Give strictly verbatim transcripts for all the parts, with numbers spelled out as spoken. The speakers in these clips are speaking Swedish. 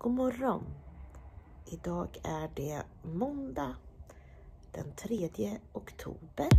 God morgon. Idag är det måndag den tredje oktober.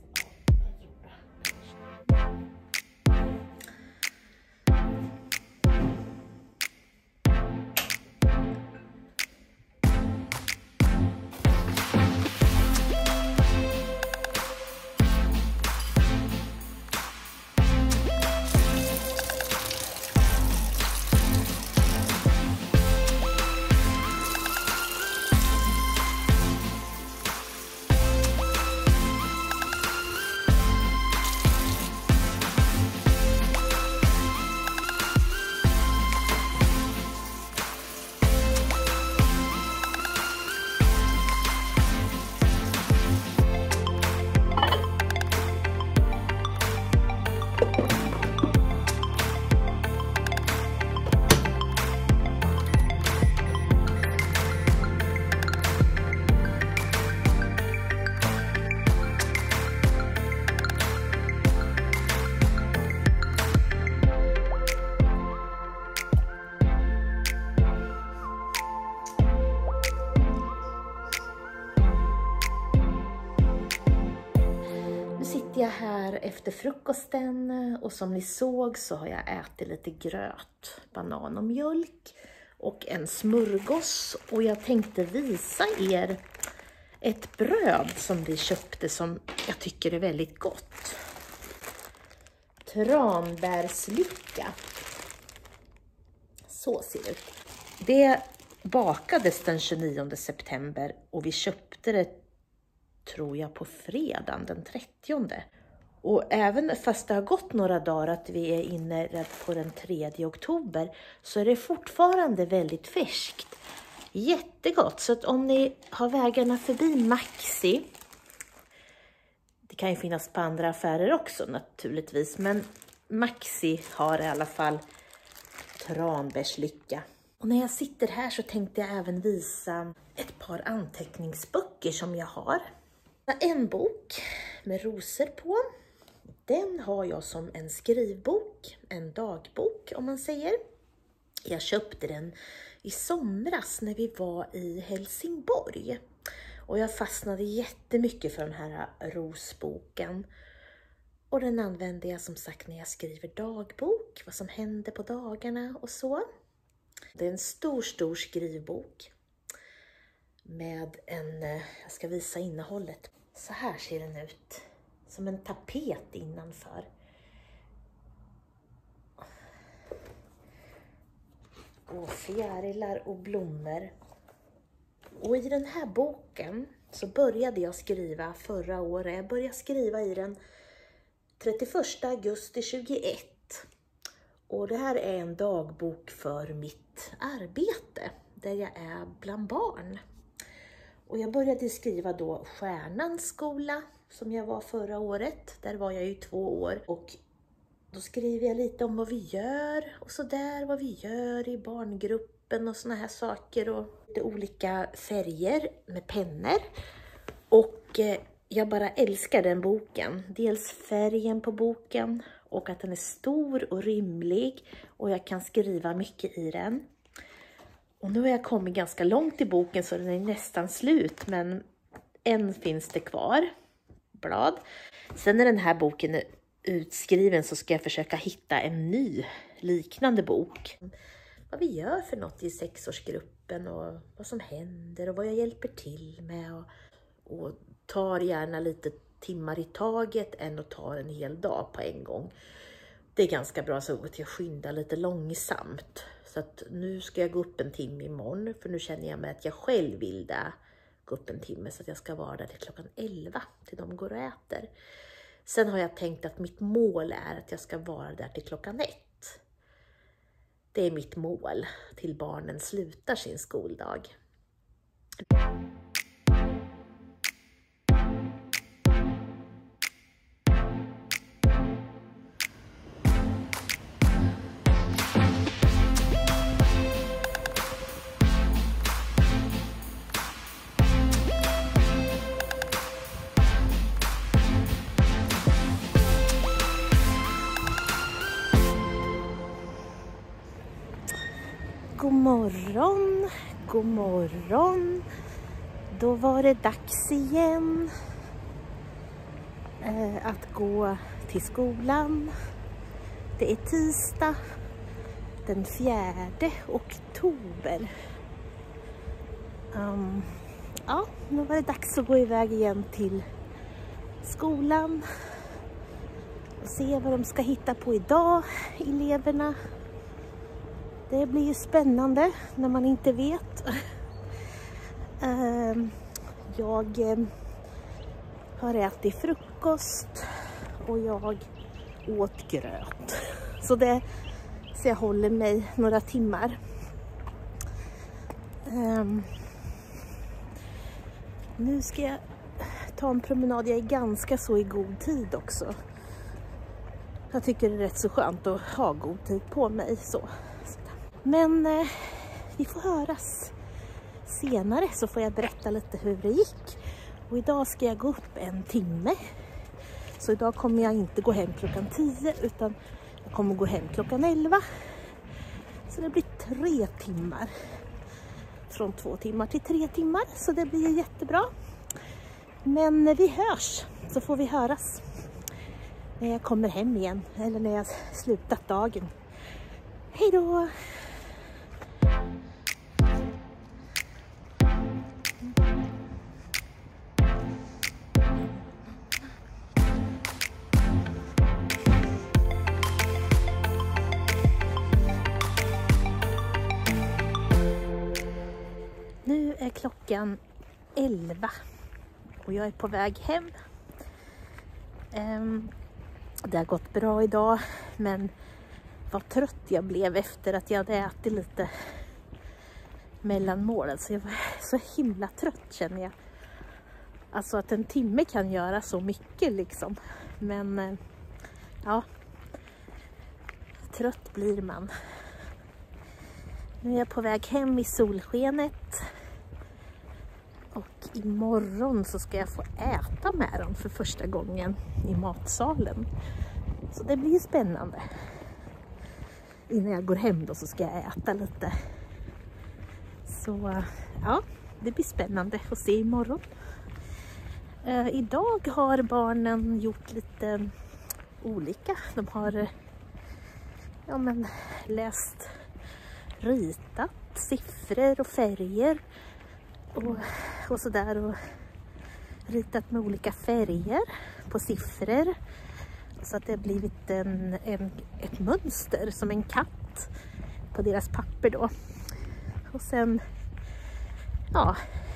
Jag här efter frukosten och som ni såg så har jag ätit lite gröt, banan och mjölk och en smörgås, och jag tänkte visa er ett bröd som vi köpte som jag tycker är väldigt gott. Tranbärslycka. Så ser det ut. Det bakades den tjugonionde september och vi köpte det, tror jag, på fredagen den trettionde. Och även fast det har gått några dagar att vi är inne på den tredje oktober så är det fortfarande väldigt färskt. Jättegott. Så att om ni har vägarna förbi Maxi, det kan ju finnas på andra affärer också naturligtvis, men Maxi har i alla fall tranbärslycka. Och när jag sitter här så tänkte jag även visa ett par anteckningsböcker som jag har. En bok med rosor på. Den har jag som en skrivbok, en dagbok om man säger. Jag köpte den i somras när vi var i Helsingborg. Och jag fastnade jättemycket för den här rosboken. Och den använder jag som sagt när jag skriver dagbok, vad som händer på dagarna och så. Det är en stor, stor skrivbok. Med en, jag ska visa innehållet. Så här ser den ut. Som en tapet innanför. Och fjärilar och blommor. Och i den här boken så började jag skriva förra året. Jag började skriva i den trettioförsta augusti tjugoett. Och det här är en dagbok för mitt arbete. Där jag är bland barn. Och jag började skriva då Stjärnans skola som jag var förra året. Där var jag ju två år. Och då skriver jag lite om vad vi gör och så där, vad vi gör i barngruppen och såna här saker. Och lite olika färger med pennor. Och eh, jag bara älskar den boken. Dels färgen på boken och att den är stor och rymlig. Och jag kan skriva mycket i den. Och nu har jag kommit ganska långt i boken så den är nästan slut, men än finns det kvar blad. Sen när den här boken är utskriven så ska jag försöka hitta en ny liknande bok. Vad vi gör för något i sexårsgruppen och vad som händer och vad jag hjälper till med. Och, och tar gärna lite timmar i taget än att ta en hel dag på en gång. Det är ganska bra så att jag skyndar lite långsamt. Så att nu ska jag gå upp en timme imorgon. För nu känner jag mig att jag själv vill det. Gå upp en timme så att jag ska vara där till klockan elva. Till de går och äter. Sen har jag tänkt att mitt mål är att jag ska vara där till klockan ett. Det är mitt mål till barnen slutar sin skoldag. God morgon. morgon, god morgon. Då var det dags igen eh, att gå till skolan. Det är tisdag den fjärde oktober. Um, ja, nu var det dags att gå iväg igen till skolan och se vad de ska hitta på idag, eleverna. Det blir ju spännande när man inte vet. um, jag um, har ätit frukost och jag åt gröt. Så det så jag håller mig några timmar. Um, nu ska jag ta en promenad. Jag är ganska så i god tid också. Jag tycker det är rätt så skönt att ha god tid på mig. Så. Men eh, vi får höras senare, så får jag berätta lite hur det gick. Och idag ska jag gå upp en timme. Så idag kommer jag inte gå hem klockan tio, utan jag kommer gå hem klockan elva. Så det blir tre timmar. Från två timmar till tre timmar. Så det blir jättebra. Men vi hörs, så får vi höras när jag kommer hem igen. Eller när jag slutat dagen. Hej då! Nu är klockan elva och jag är på väg hem. Um, det har gått bra idag, men vad trött jag blev efter att jag hade ätit lite mellanmål. Så jag var så himla trött, känner jag. Alltså att en timme kan göra så mycket liksom. Men uh, ja, trött blir man. Nu är jag på väg hem i solskenet. Och imorgon så ska jag få äta med dem för första gången i matsalen. Så det blir spännande. Innan jag går hem då så ska jag äta lite. Så ja, det blir spännande att se imorgon. Uh, idag har barnen gjort lite olika. De har ja, men, läst, ritat siffror och färger. Och, och sådär, och ritat med olika färger på siffror. Så att det har blivit en, en, ett mönster som en katt på deras papper då. Och sen, ja,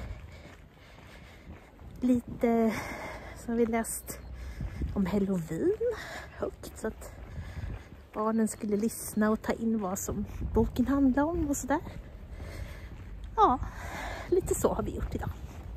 lite så har vi läst om Halloween högt. Så att barnen skulle lyssna och ta in vad som boken handlar om och sådär. Ja, lite så har vi gjort idag.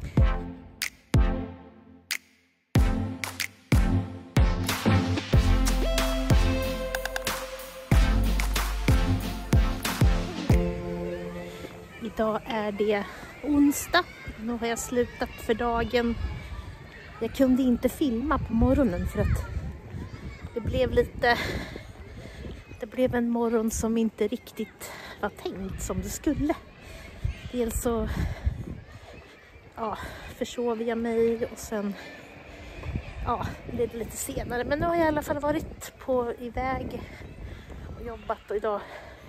Idag är det onsdag. Nu har jag slutat för dagen. Jag kunde inte filma på morgonen för att det blev lite... Det blev en morgon som inte riktigt var tänkt som det skulle. Dels så ja, försov jag mig och sen ja, blev det lite senare. Men nu har jag i alla fall varit på iväg och jobbat och idag.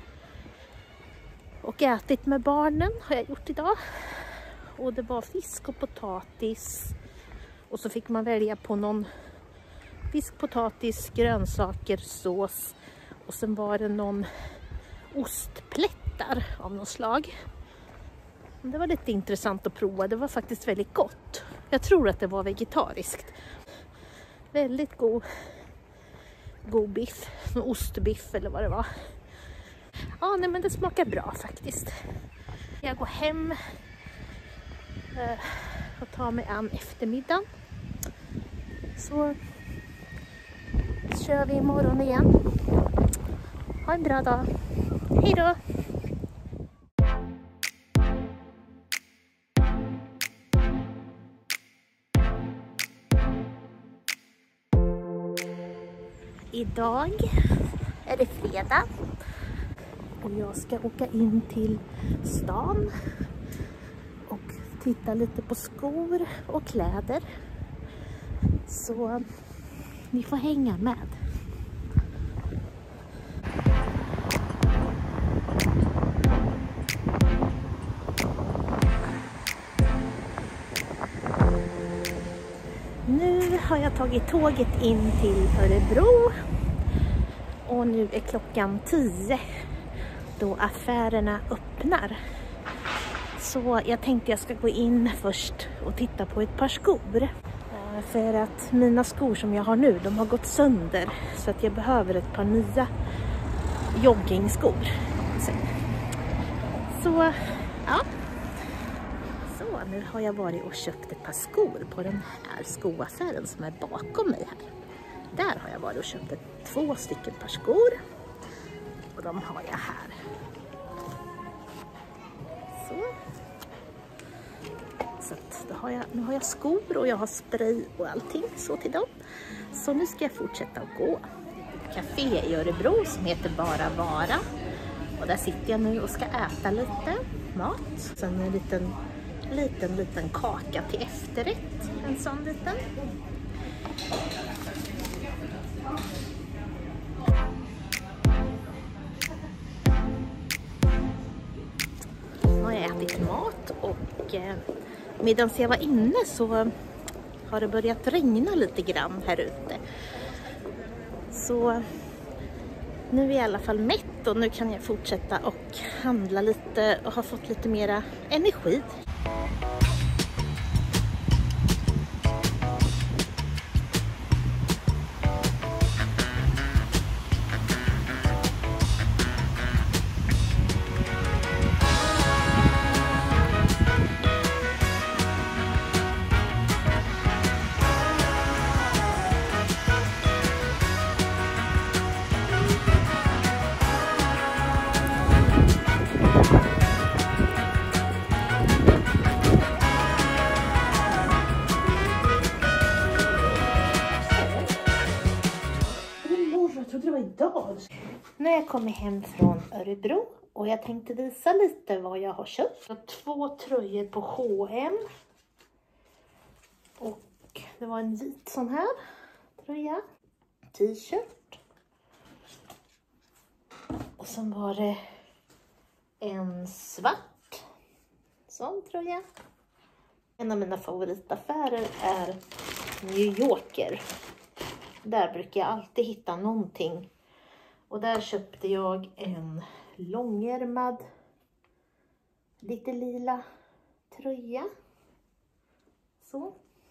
Och ätit med barnen har jag gjort idag. Och det var fisk och potatis. Och så fick man välja på någon fisk, potatis, grönsaker, sås. Och sen var det någon ostplättar av något slag. Det var lite intressant att prova. Det var faktiskt väldigt gott. Jag tror att det var vegetariskt. Väldigt god, god biff. Någon ostbiff eller vad det var. Ja, nej, men det smakar bra faktiskt. Jag går hem eh, och tar mig an eftermiddagen. Så kör vi imorgon igen. Ha en bra dag. Hej då! Idag är det fredag och jag ska åka in till stan och titta lite på skor och kläder. Så ni får hänga med. Nu har jag tagit tåget in till Örebro och nu är klockan tio då affärerna öppnar. Så jag tänkte jag ska gå in först och titta på ett par skor. För att mina skor som jag har nu, de har gått sönder. Så att jag behöver ett par nya joggingskor. Så ja. Så nu har jag varit och köpt ett par skor på den här skoaffären som är bakom mig här. Där har jag varit och köpt ett, två stycken par skor. Och de har jag här. Så. Så att då har jag, nu har jag skor och jag har spray och allting så till dem. Så nu ska jag fortsätta att gå. Ett café i Örebro som heter Bara Vara. Och där sitter jag nu och ska äta lite mat. Sen en liten, liten, liten kaka till efterrätt. En sån liten. Nu har jag ätit mat och eh, medan jag var inne så har det börjat regna lite grann här ute. Så nu är jag i alla fall mätt och nu kan jag fortsätta och handla lite och ha fått lite mera energi. Nu har jag kommit hem från Örebro och jag tänkte visa lite vad jag har köpt. Jag har två tröjor på H och M. Och det var en vit sån här tröja. T-shirt. Och sen var det en svart sån tröja. En av mina favoritaffärer är New Yorker. Där brukar jag alltid hitta någonting. Och där köpte jag en långärmad, lite lila tröja. Så.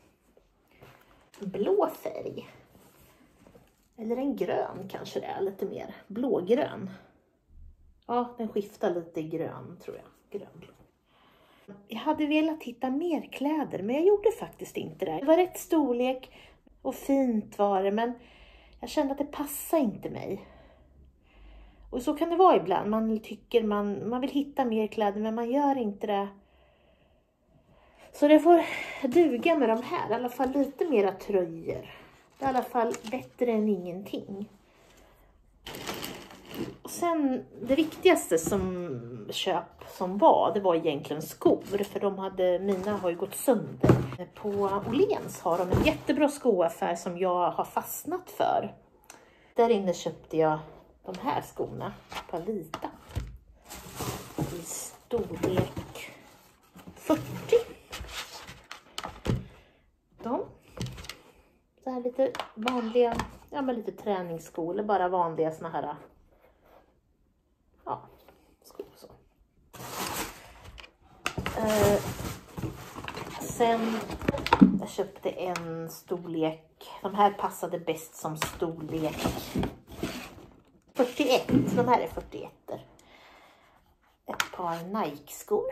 Blå färg. Eller en grön kanske det är, lite mer. Blågrön. Ja, den skiftar lite grön tror jag. Grön. Jag hade velat hitta mer kläder men jag gjorde faktiskt inte det. Det var rätt storlek och fint var det men jag kände att det passade inte mig. Och så kan det vara ibland. Man tycker man, man vill hitta mer kläder men man gör inte det. Så det får duga med de här. I alla fall lite mera tröjor. Det är i alla fall bättre än ingenting. Och sen det viktigaste som köp som var. Det var egentligen skor. För de hade, mina har ju gått sönder. På Åhléns har de en jättebra skoaffär som jag har fastnat för. Där inne köpte jag de här skorna på Lita i storlek fyrtio. De så här lite vanliga, ja men lite träningsskor eller bara vanliga såna här ja, skor så. Eh, sen jag köpte en storlek, de här passade bäst som storlek fyrtioett, de här är fyrtioett. Ett par Nike-skor.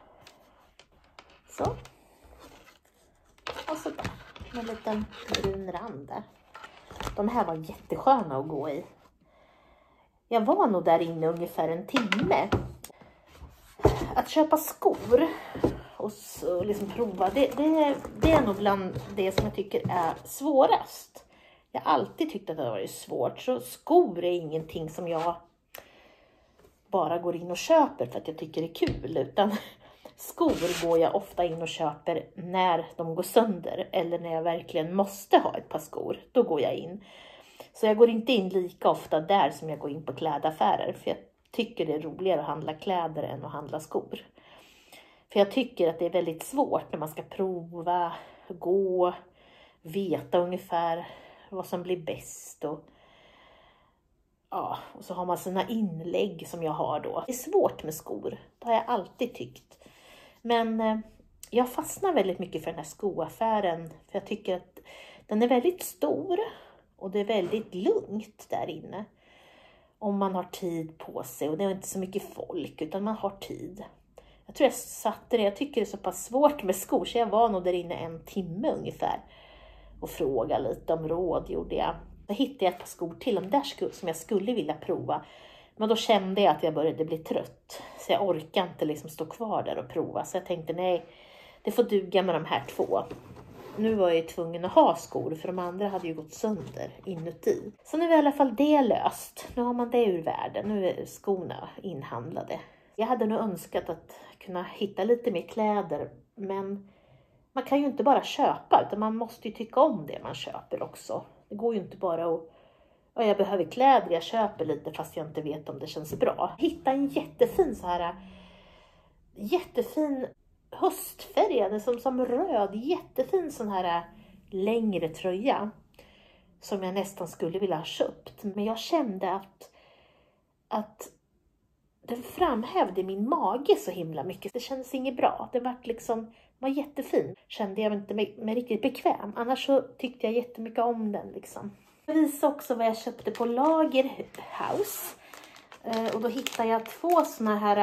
Så. Och så där. Med en liten brun rand där. De här var jättesköna att gå i. Jag var nog där inne ungefär en timme. Att köpa skor och så liksom prova, det, det, det är nog bland det som jag tycker är svårast. Jag har alltid tyckt att det har varit svårt. Så skor är ingenting som jag bara går in och köper för att jag tycker det är kul, utan skor går jag ofta in och köper när de går sönder eller när jag verkligen måste ha ett par skor. Då går jag in. Så jag går inte in lika ofta där som jag går in på klädaffärer, för jag tycker det är roligare att handla kläder än att handla skor. För jag tycker att det är väldigt svårt när man ska prova, gå, veta ungefär vad som blir bäst. Och, ja, och så har man sina inlägg som jag har då. Det är svårt med skor, det har jag alltid tyckt. Men eh, jag fastnar väldigt mycket för den här skoaffären. För jag tycker att den är väldigt stor och det är väldigt lugnt där inne. Om man har tid på sig, och det är inte så mycket folk utan man har tid. Jag tror jag satte det, jag tycker det är så pass svårt med skor så jag var nog där inne en timme ungefär. Och frågade lite om råd gjorde jag. Då hittade jag ett par skor till om där som jag skulle vilja prova. Men då kände jag att jag började bli trött. Så jag orkade inte liksom stå kvar där och prova. Så jag tänkte nej, det får duga med de här två. Nu var jag tvungen att ha skor för de andra hade ju gått sönder inuti. Så nu är i alla fall det löst. Nu har man det ur världen. Nu är skorna inhandlade. Jag hade nog önskat att kunna hitta lite mer kläder. Men man kan ju inte bara köpa utan man måste ju tycka om det man köper också. Det går ju inte bara att, ja, jag behöver kläder, jag köper lite fast jag inte vet om det känns bra. Hitta en jättefin så här, jättefin höstfärgad, som, som röd, jättefin sån här längre tröja. Som jag nästan skulle vilja ha köpt. Men jag kände att, att den framhävde min mage så himla mycket. Det kändes inget bra. Det var liksom, var jättefin. Kände jag mig inte mig, mig riktigt bekväm. Annars så tyckte jag jättemycket om den liksom. Jag visade också vad jag köpte på Lagerhaus. Och då hittade jag två såna här.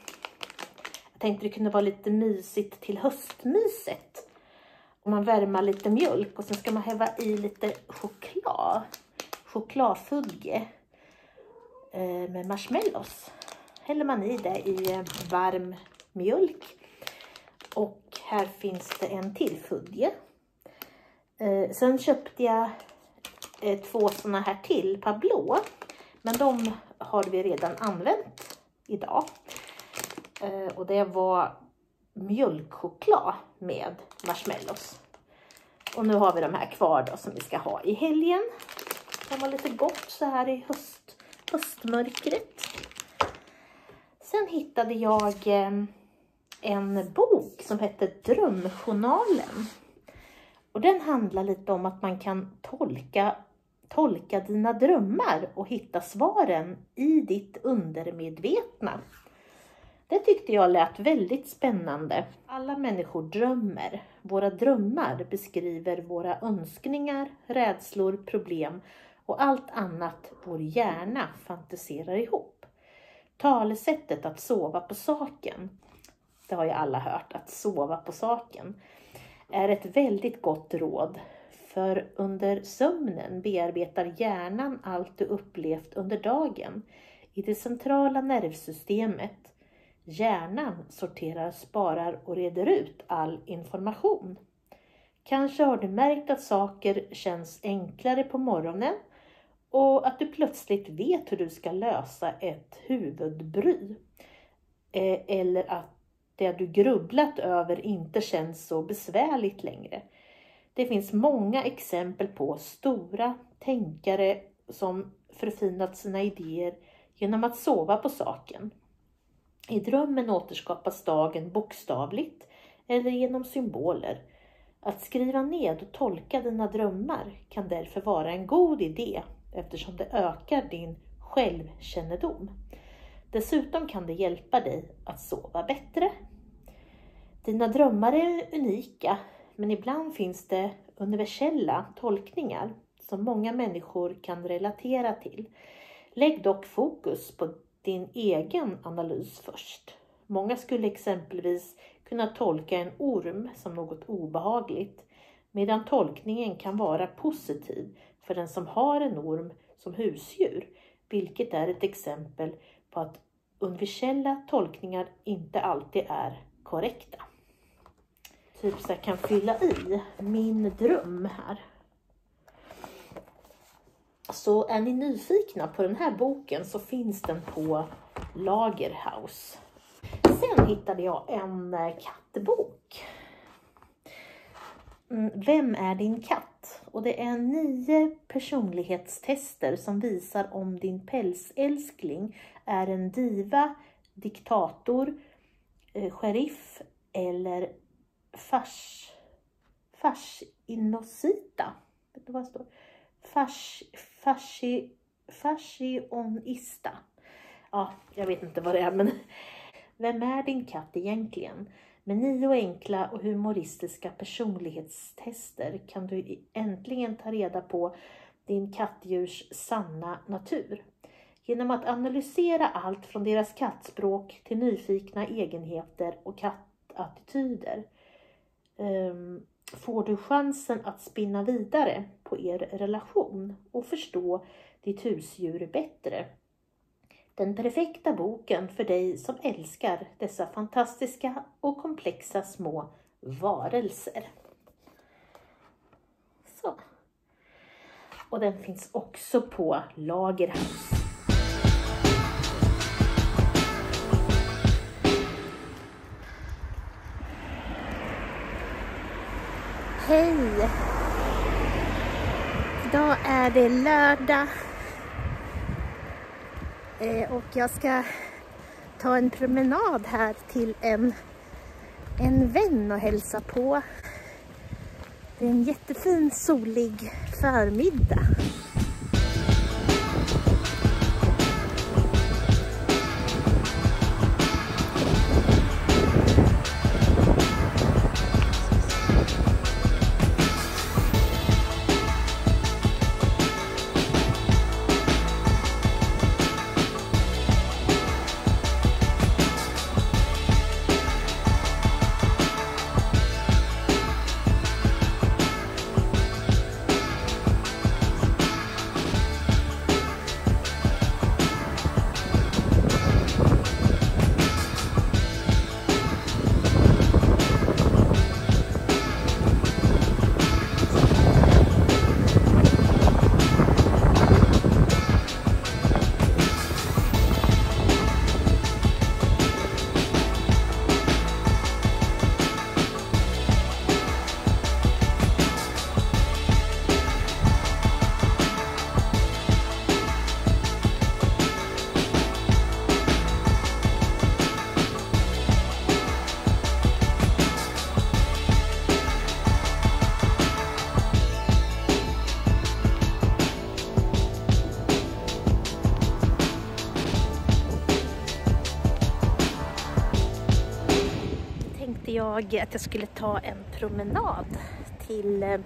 Jag tänkte det kunde vara lite mysigt till höstmyset. Om man värmer lite mjölk och sen ska man häva i lite choklad. Chokladfudge. Med marshmallows. Häller man i det i varm mjölk. Och här finns det en till fudge. Eh, sen köpte jag eh, två såna här till, par blå. Men de har vi redan använt idag. Eh, och det var mjölkchoklad med marshmallows. Och nu har vi de här kvar då som vi ska ha i helgen. Det var lite gott så här i höst, höstmörkret. Sen hittade jag eh, en bok som heter Drömjournalen. Och den handlar lite om att man kan tolka, tolka dina drömmar och hitta svaren i ditt undermedvetna. Det tyckte jag lät väldigt spännande. Alla människor drömmer. Våra drömmar beskriver våra önskningar, rädslor, problem och allt annat vår hjärna fantiserar ihop. Talesättet att sova på saken, det har ju alla hört, att sova på saken, är ett väldigt gott råd. För under sömnen bearbetar hjärnan allt du upplevt under dagen. I det centrala nervsystemet, hjärnan sorterar, sparar och reder ut all information. Kanske har du märkt att saker känns enklare på morgonen och att du plötsligt vet hur du ska lösa ett huvudbry. Eller att det du grubblat över inte känns så besvärligt längre. Det finns många exempel på stora tänkare som förfinat sina idéer genom att sova på saken. I drömmen återskapas dagen bokstavligt eller genom symboler. Att skriva ned och tolka dina drömmar kan därför vara en god idé eftersom det ökar din självkännedom. Dessutom kan det hjälpa dig att sova bättre. Dina drömmar är unika, men ibland finns det universella tolkningar som många människor kan relatera till. Lägg dock fokus på din egen analys först. Många skulle exempelvis kunna tolka en orm som något obehagligt, medan tolkningen kan vara positiv för den som har en orm som husdjur, vilket är ett exempel på att universella tolkningar inte alltid är korrekta. Typ så jag kan fylla i min dröm här. Så är ni nyfikna på den här boken så finns den på Lagerhaus. Sen hittade jag en kattbok. Vem är din katt? Och det är nio personlighetstester som visar om din pälsälskling är en diva, diktator, eh, sheriff eller fars, fascinosita. Vet du vad det står? Fars, fasci, fascionista. Ja, jag vet inte vad det är, men vem är din katt egentligen? Med nio enkla och humoristiska personlighetstester kan du äntligen ta reda på din kattdjurs sanna natur. Genom att analysera allt från deras kattspråk till nyfikna egenheter och kattattityder um, får du chansen att spinna vidare på er relation och förstå ditt husdjur bättre. Den perfekta boken för dig som älskar dessa fantastiska och komplexa små varelser. Så. Och den finns också på Lagerhaus. Hej! Idag är det lördag. Och jag ska ta en promenad här till en, en vän och hälsa på. Det är en jättefin solig förmiddag. Jag att jag skulle ta en promenad till,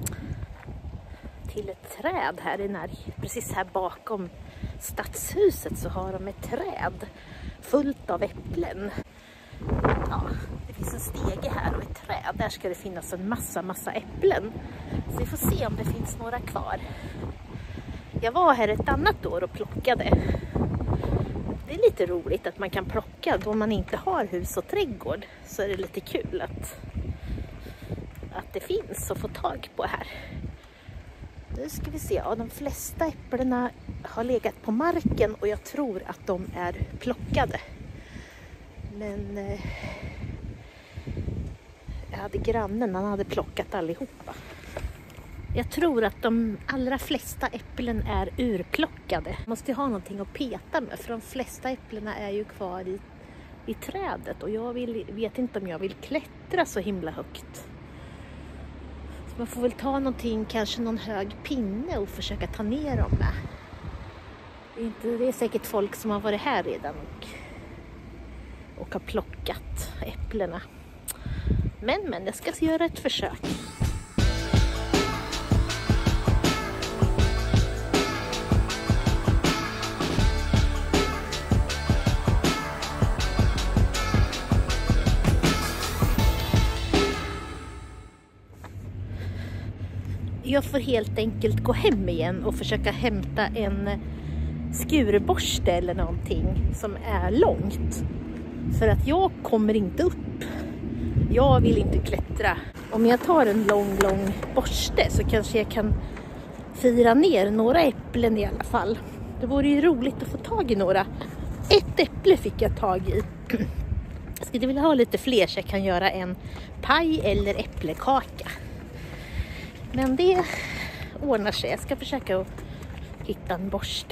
till ett träd här i när, precis här bakom stadshuset så har de ett träd fullt av äpplen. Ja, det finns en stege här och ett träd. Där ska det finnas en massa, massa äpplen. Så vi får se om det finns några kvar. Jag var här ett annat år och plockade. Det är lite roligt att man kan plocka då man inte har hus och trädgård. Så är det lite kul att, att det finns att få tag på här. Nu ska vi se. Ja, de flesta äpplena har legat på marken och jag tror att de är plockade. Men eh, jag hade grannen, han hade plockat allihopa. Jag tror att de allra flesta äpplen är urplockade. Man måste ha någonting att peta med för de flesta äpplena är ju kvar i, i trädet. Och jag vill, vet inte om jag vill klättra så himla högt. Så man får väl ta någonting, kanske någon hög pinne och försöka ta ner dem med. Det är, inte, det är säkert folk som har varit här redan och, och har plockat äpplena. Men, men jag ska göra ett försök. Jag får helt enkelt gå hem igen och försöka hämta en skurborste eller någonting som är långt. För att jag kommer inte upp. Jag vill inte klättra. Om jag tar en lång, lång borste så kanske jag kan fira ner några äpplen i alla fall. Det vore ju roligt att få tag i några Ett äpple fick jag tag i. Jag skulle vilja ha lite fler så jag kan göra en paj eller äpplekaka. Men det ordnar sig. Jag ska försöka att hitta en borste.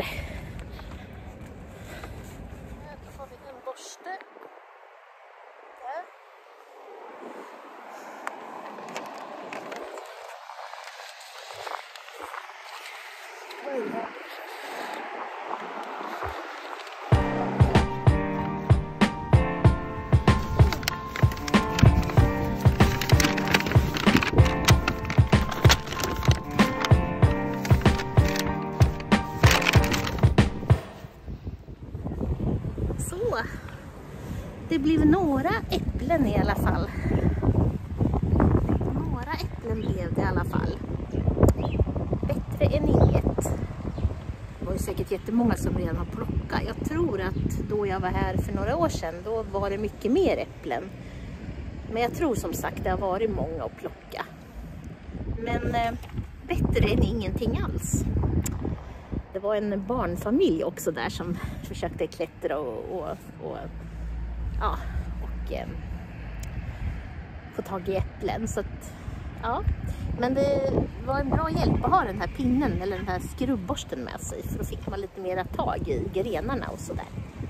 Här får vi en borste. Där. Oj. Det blev några äpplen i alla fall. Några äpplen blev det i alla fall. Bättre än inget. Det var ju säkert jättemånga som redan har plockat. Jag tror att då jag var här för några år sedan, då var det mycket mer äpplen. Men jag tror som sagt det har varit många att plocka. Men eh, bättre än ingenting alls. Det var en barnfamilj också där som försökte klättra och, och, och ja, och eh, få tag i äpplen. Så att, ja. Men det var en bra hjälp att ha den här pinnen eller den här skrubborsten med sig. För då fick man lite mera tag i grenarna och sådär.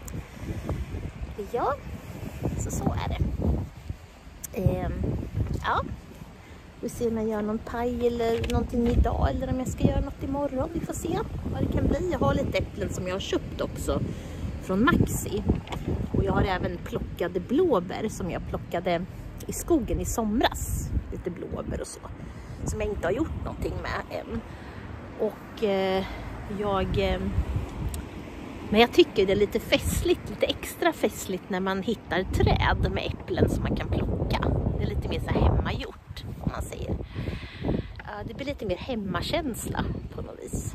Ja, så så är det. Eh, ja, vi ser när jag gör någon paj eller någonting idag. Eller om jag ska göra något imorgon. Vi får se vad det kan bli. Jag har lite äpplen som jag har köpt också från Maxi. Och jag har även plockade blåbär som jag plockade i skogen i somras. Lite blåbär och så. Som jag inte har gjort någonting med än. Och eh, jag... Eh, men jag tycker det är lite festligt, lite extra festligt när man hittar träd med äpplen som man kan plocka. Det är lite mer så här hemmagjort, om man säger. Uh, det blir lite mer hemmakänsla på något vis.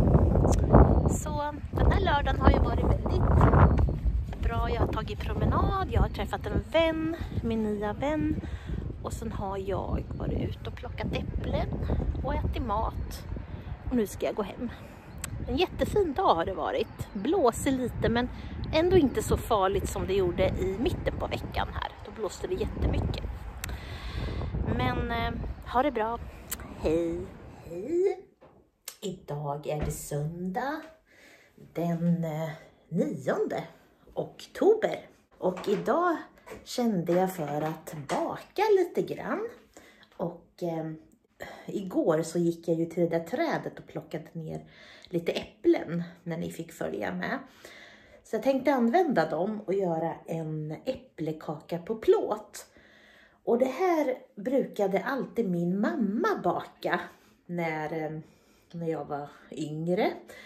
Så den här lördagen har ju varit väldigt bra. Jag har tagit promenad, jag har träffat en vän, min nya vän. Och sen har jag varit ute och plockat äpplen och ätit mat. Och nu ska jag gå hem. En jättefin dag har det varit. Blåser lite men ändå inte så farligt som det gjorde i mitten på veckan här. Då blåste det jättemycket. Men eh, ha det bra. Hej. Hej. Idag är det söndag den eh, nionde oktober. Och idag kände jag för att baka lite grann. Och eh, igår så gick jag ju till det där trädet och plockade ner lite äpplen när ni fick följa med. Så jag tänkte använda dem och göra en äpplekaka på plåt. Och det här brukade alltid min mamma baka när, när jag var yngre.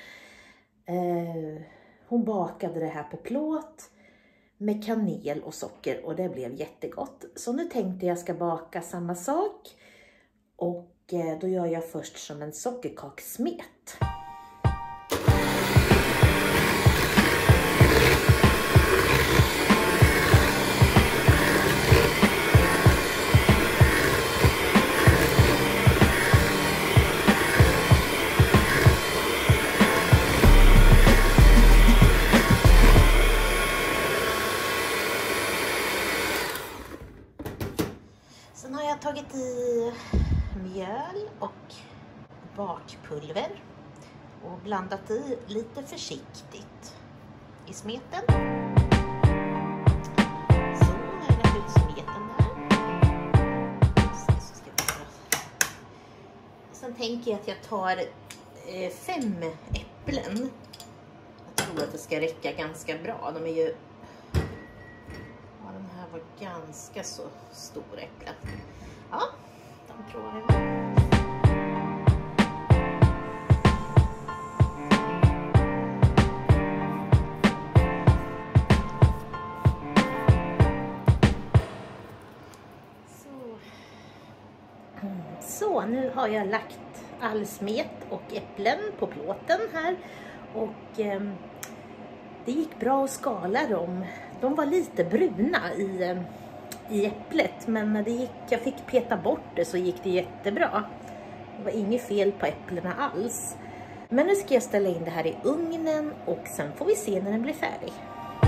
Eh, hon bakade det här på plåt med kanel och socker och det blev jättegott. Så nu tänkte jag ska baka samma sak. Och då gör jag först som en sockerkakssmet. Sen har jag tagit i mjöl och bakpulver och blandat i lite försiktigt i smeten. Så har jag lagt ut smeten där. Så ska vi ta. Sen tänker jag att jag tar fem äpplen. Jag tror att det ska räcka ganska bra. De är ju... Ja, den här var ganska så stora äpplen. Ja, de provar vi med. Så, nu har jag lagt all smet och äpplen på plåten här. Och eh, det gick bra att skala dem. De var lite bruna i, eh, i äpplet. Men när det gick, jag fick peta bort det så gick det jättebra. Det var inget fel på äpplena alls. Men nu ska jag ställa in det här i ugnen och sen får vi se när den blir färdig.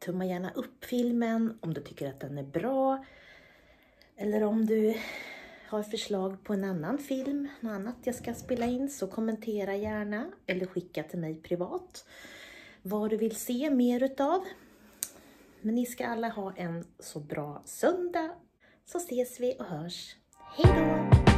tumma gärna upp filmen om du tycker att den är bra. Eller om du har förslag på en annan film, något annat jag ska spela in, så kommentera gärna eller skicka till mig privat vad du vill se mer utav. Men ni ska alla ha en så bra söndag, så ses vi och hörs. Hej då!